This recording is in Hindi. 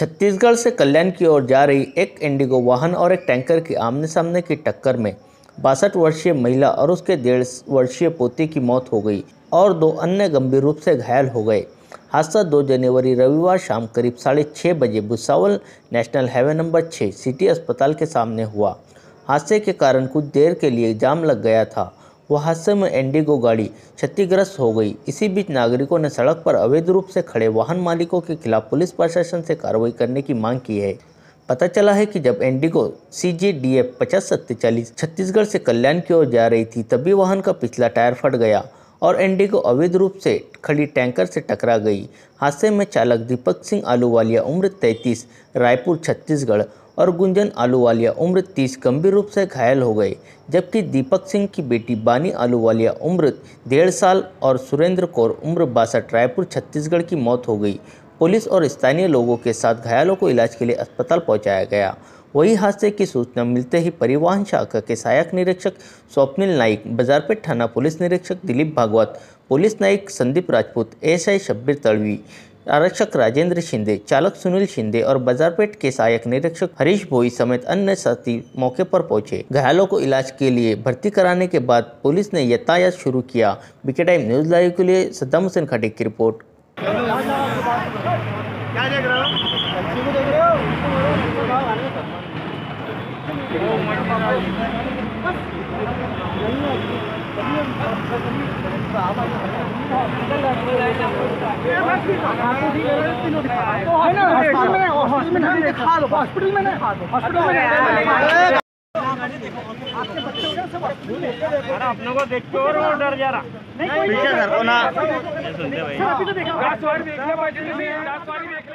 छत्तीसगढ़ से कल्याण की ओर जा रही एक इंडिगो वाहन और एक टैंकर की आमने सामने की टक्कर में 62 वर्षीय महिला और उसके 1.5 वर्षीय पोते की मौत हो गई और 2 अन्य गंभीर रूप से घायल हो गए। हादसा 2 जनवरी रविवार शाम करीब 6:30 बजे Bhusawal national highway number 6 city अस्पताल के सामने हुआ। हादसे के कारण कुछ देर के लिए जाम लग गया था। वह हादसे में इंडिगो गाड़ी क्षतिग्रस्त हो गई। इसी बीच नागरिकों ने सड़क पर अवैध रूप से खड़े वाहन मालिकों के खिलाफ पुलिस प्रशासन से कार्रवाई करने की मांग की है। पता चला है कि जब इंडिगो CJDF 5047 छत्तीसगढ़ से कल्याण की ओर जा रही थी तभी वाहन का पिछला टायर फट गया और इंडिगो अवैध रूप से खड़ी टैंकर से टकरा गई। हादसे में चालक दीपक सिंह आलूवालिया उम्र 33 रायपुर छत्तीसगढ़ और गुंजन आलूवालिया उम्र 30 गंभीर रूप से घायल हो गए, जबकि दीपक सिंह की बेटी बानी आलूवालिया उम्र 1.5 साल और सुरेंद्र कौर उम्र 62 रायपुर छत्तीसगढ़ की मौत हो गई। पुलिस और स्थानीय लोगों के साथ घायलों को इलाज के लिए अस्पताल पहुंचाया गया। वही हादसे की सूचना मिलते ही परिवहन शाखा के सहायक निरीक्षक स्वप्निल नाइक, बाजारपेट थाना पुलिस निरीक्षक दिलीप भागवत, पुलिस नायक संदीप राजपूत, SI शब्बीर तड़वी, आरक्षक राजेंद्र शिंदे, चालक सुनील शिंदे और बाजारपेट के सहायक निरीक्षक हरीश भोई समेत अन्य साथी मौके पर पहुंचे। घायलों को इलाज के लिए भर्ती कराने के बाद पुलिस ने यातायात शुरू किया। बीके टाइम न्यूज़ लाइव के लिए सद्दाम हुसैन खटीक की रिपोर्ट। क्या देख रहे हो? हॉस्पिटल में अपने को देख के और डर जा रहा नहीं, घर को ना सुनते भाई।